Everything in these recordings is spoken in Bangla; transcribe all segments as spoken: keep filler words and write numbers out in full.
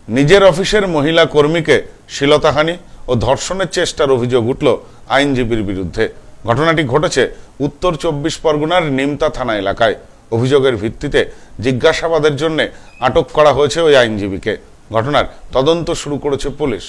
নিজের অফিসের মহিলা কর্মীকে শ্লীলতাহানি ও ধর্ষণের চেষ্টার অভিযোগ উঠল আইনজীবীর বিরুদ্ধে। ঘটনাটি ঘটেছে উত্তর চব্বিশ পরগনার নিমতা থানা এলাকায়। অভিযোগের ভিত্তিতে জিজ্ঞাসাবাদের জন্য আটক করা হয়েছে ওই আইনজীবীকে। ঘটনার তদন্ত শুরু করেছে পুলিশ।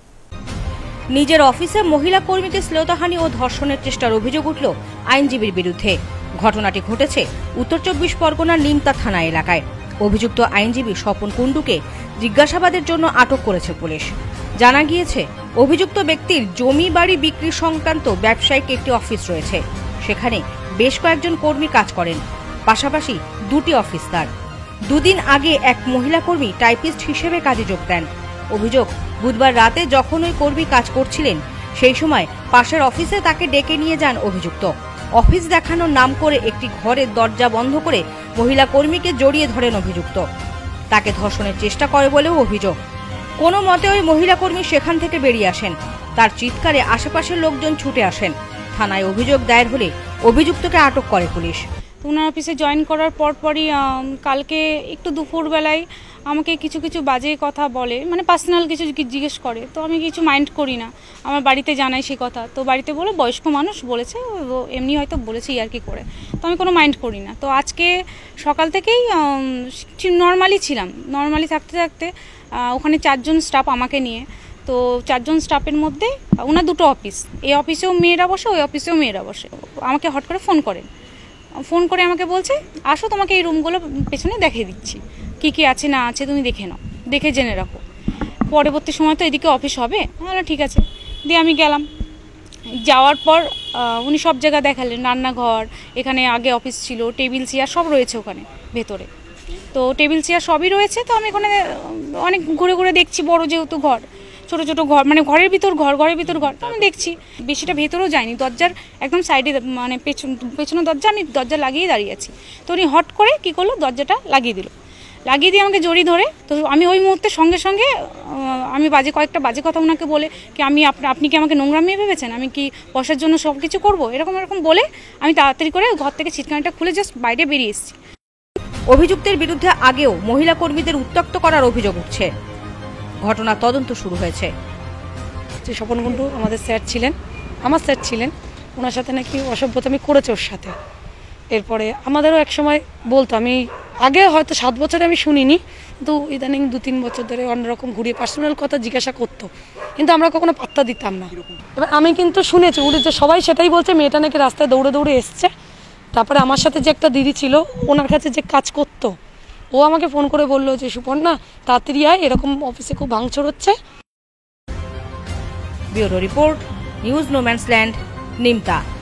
নিজের অফিসে মহিলা কর্মীকে শ্লীলতাহানি ও ধর্ষণের চেষ্টার অভিযোগ উঠল আইনজীবীর বিরুদ্ধে। ঘটনাটি ঘটেছে উত্তর চব্বিশ পরগনার নিমতা থানা এলাকায়। অভিযুক্ত আইনজীবী স্বপন কুণ্ডুকে জিজ্ঞাসাবাদের জন্য আটক করেছে পুলিশ। জানা গিয়েছে, অভিযুক্ত ব্যক্তির জমি বাড়ি বিক্রি সংক্রান্ত ব্যবসায়িক একটি অফিস রয়েছে। সেখানে বেশ কয়েকজন কর্মী কাজ করেন, পাশাপাশি দুটি অফিস তার। দুদিন আগে এক মহিলা কর্মী টাইপিস্ট হিসেবে কাজে যোগ দেন। অভিযোগ, বুধবার রাতে যখন ওই কর্মী কাজ করছিলেন সেই সময় পাশের অফিসে তাকে ডেকে নিয়ে যান অভিযুক্ত। অফিস দেখানোর নাম করে একটি ঘরের দরজা বন্ধ করে মহিলা কর্মীকে জড়িয়ে ধরেন অভিযুক্ত। তাকে ধর্ষণের চেষ্টা করে বলেও অভিযোগ। কোনো মতে ওই মহিলা কর্মী সেখান থেকে বেরিয়ে আসেন। তার চিৎকারে আশেপাশের লোকজন ছুটে আসেন। থানায় অভিযোগ দায়ের হলে অভিযুক্তকে আটক করে পুলিশ। ওনার অফিসে জয়েন করার পরপরই কালকে একটু দুপুরবেলায় আমাকে কিছু কিছু বাজে কথা বলে, মানে পার্সোনাল কিছু জিজ্ঞেস করে। তো আমি কিছু মাইন্ড করি না, আমার বাড়িতে জানাই সেই কথা। তো বাড়িতে বলে বয়স্ক মানুষ বলেছে, এমনি হয়তো বলেছে আর কি করে, তো আমি কোনো মাইন্ড করি না। তো আজকে সকাল থেকেই নর্মালি ছিলাম। নর্মালি থাকতে থাকতে ওখানে চারজন স্টাফ আমাকে নিয়ে, তো চারজন স্টাফের মধ্যে ওনার দুটো অফিস, এই অফিসেও মেয়েরা বসে, ওই অফিসেও মেয়েরা বসে। আমাকে হট করে ফোন করেন, ফোন করে আমাকে বলছে, আসো তোমাকে এই রুমগুলো পেছনে দেখিয়ে দিচ্ছি, কি কি আছে না আছে তুমি দেখে নাও, দেখে জেনে রাখো, পরবর্তী সময় তো এদিকে অফিস হবে। হ্যাঁ ঠিক আছে। দিয়ে আমি গেলাম। যাওয়ার পর উনি সব জায়গা দেখালেন, রান্নাঘর, এখানে আগে অফিস ছিল, টেবিল চেয়ার সব রয়েছে ওখানে ভেতরে। তো টেবিল চেয়ার সবই রয়েছে। তো আমি ওখানে অনেক ঘুরে ঘুরে দেখছি, বড় যেহেতু ঘর, ছোট ছোট ঘর, মানে ঘরের ভিতর ঘর, ঘরের ভিতর ঘর। তো আমি দেখছি বেশিটা ভেতরেও যায়নি, দরজার একদম সাইডে, মানে পেছন পেছনের দরজা, আমি দরজা লাগিয়ে দাঁড়িয়ে আছি। তো উনি হট করে কি করলো, দরজাটা লাগিয়ে দিল। লাগিয়ে দিয়ে আমাকে জড়িয়ে ধরে। তো আমি ওই মুহূর্তে সঙ্গে সঙ্গে আমি বাজে কয়েকটা বাজে কথা ওনাকে বলে কি আমি আপনি কি আমাকে নোংরা মেয়ে ভেবেছেন, আমি কি পয়সার জন্য সব কিছু করবো, এরকম এরকম বলে আমি তাড়াতাড়ি করে ঘর থেকে ছিটকানিটা খুলে জাস্ট বাইরে বেরিয়ে এসেছি। অভিযুক্তের বিরুদ্ধে আগেও মহিলা কর্মীদের উত্ত্যক্ত করার অভিযোগ উঠছে। ঘটনা তদন্ত শুরু হয়েছে। যে স্বপন কুণ্ডু আমাদের স্যার ছিলেন, আমার স্যার ছিলেন, ওনার সাথে নাকি অসভ্যতামি করেছে ওর সাথে। এরপরে আমাদেরও এক সময় বলতো, আমি আগে হয়তো সাত বছরে আমি শুনিনি, কিন্তু ইদানিং দু তিন বছর ধরে অন্যরকম ঘুরিয়ে পার্সোনাল কথা জিজ্ঞাসা করতো, কিন্তু আমরা কখনো পাত্তা দিতাম না। এবার আমি কিন্তু শুনেছি উনি যে সবাই সেটাই বলছে, মেয়েটা নাকি রাস্তায় দৌড়ে দৌড়ে এসছে। তারপরে আমার সাথে যে একটা দিদি ছিল, ওনার কাছে যে কাজ করতো, ও আমাকে ফোন করে বললো যে সুপর্ণা তাড়াতাড়ি আয়, এরকম অফিসে খুব ভাঙচুর হচ্ছে। Bureau report, news no man's land, Nimta.